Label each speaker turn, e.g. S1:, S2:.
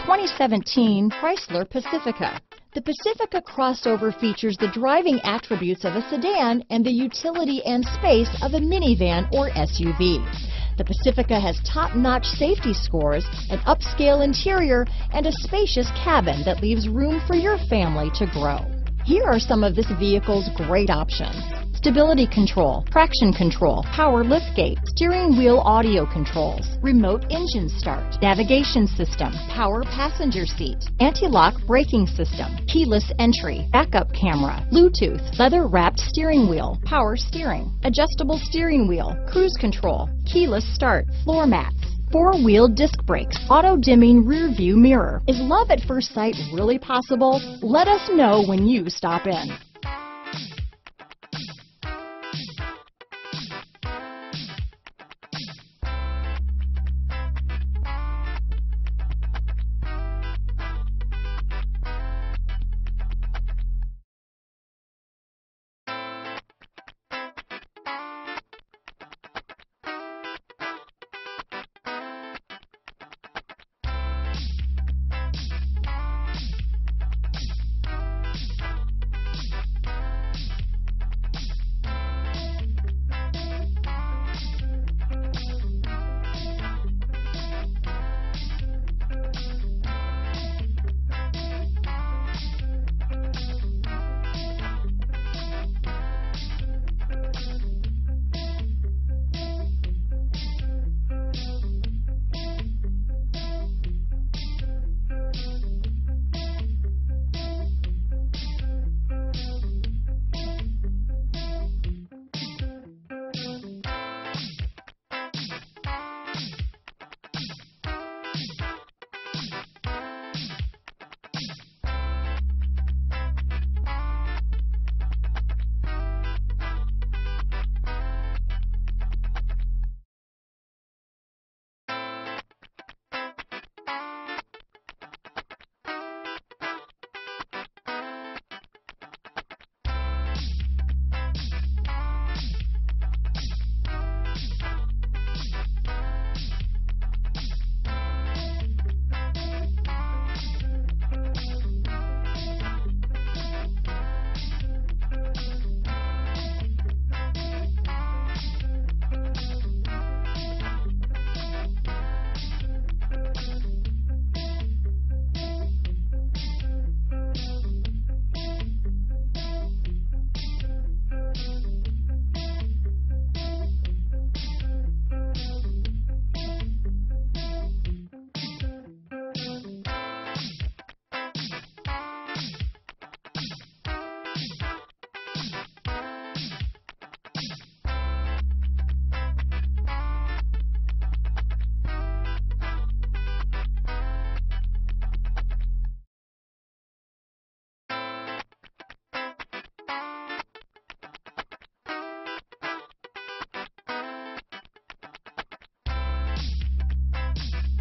S1: 2017 Chrysler Pacifica. The Pacifica crossover features the driving attributes of a sedan and the utility and space of a minivan or SUV. The Pacifica has top-notch safety scores, an upscale interior, and a spacious cabin that leaves room for your family to grow. Here are some of this vehicle's great options: stability control, traction control, power liftgate, steering wheel audio controls, remote engine start, navigation system, power passenger seat, anti-lock braking system, keyless entry, backup camera, Bluetooth, leather-wrapped steering wheel, power steering, adjustable steering wheel, cruise control, keyless start, floor mats, four-wheel disc brakes, auto-dimming rear view mirror. Is love at first sight really possible? Let us know when you stop in.